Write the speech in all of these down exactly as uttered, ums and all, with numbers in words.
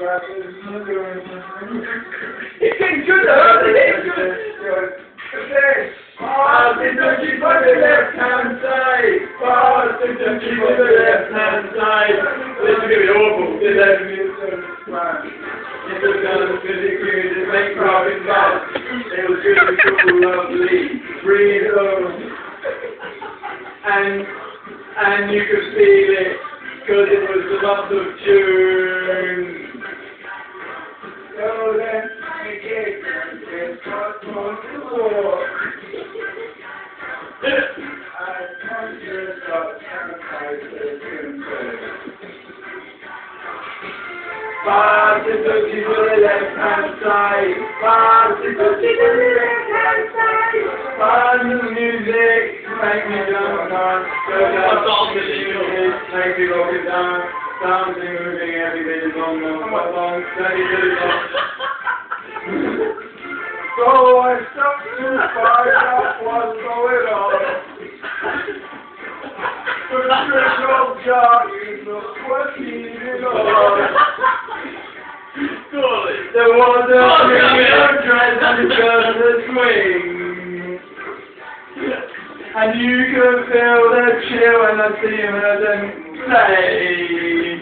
It's getting good though, isn't it? It's good. Okay. Pass the ducky for the left hand side. Pass the ducky for the left hand side. This is going to be awful. This is going to be It was going to be good. It makes profit fast. It was good and cool, lovely. Breathe over. And, and you could feel it because it was a lot of tune. So then, again, it's got more to walk. I can't just stop sanitizing Pass the ducky to the left hand side. Pass the ducky to the left hand side. Pass the music, make me jump on. Go down, make me rock it down. Dancing, moving, everything is on, on, on, steady, steady, on. So I stopped to find out what's going on. The spiritual jogging was working it on. There was a video dress and just a swing. And you could feel the chill and the steam and the play.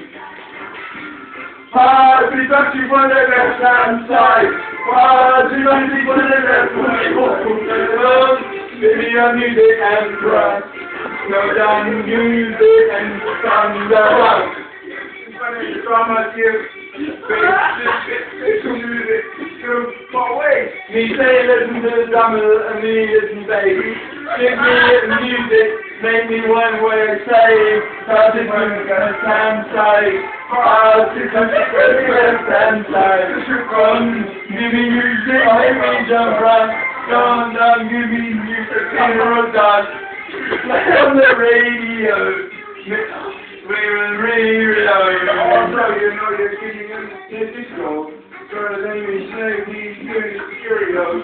Pass the ducky for the left hand side. Pass the ducky for the left hand side. Video music and brass. Go down music and thunder rock. Drama here. Music. But wait. Me say listen to the drummer and me listen baby. Give me the music. Make me one way of saying. Pass it from the left hand side. Pass it from the left hand side. Come, give me music. Make me jump right. Come down, give me music. Come down. On the radio, we're on radio. Also, you know you're getting in the disco, so then we say these good Cheerios.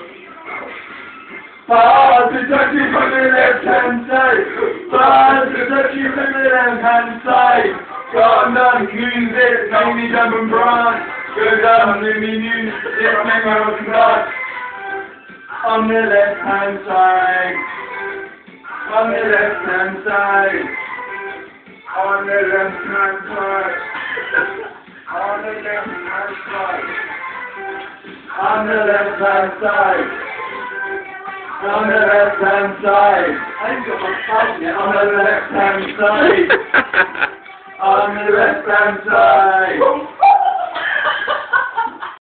Pass the ducky from the left hand side. Pass the ducky from the left hand side. Come down, music, make me jump and Brom. Go down, give me music, make me rock and roll. On the left hand side. On the left hand side. On the left hand side. On the left hand side. On the left hand side. On the left hand side. I ain't got my phone yet. On the left hand side. On the left hand side.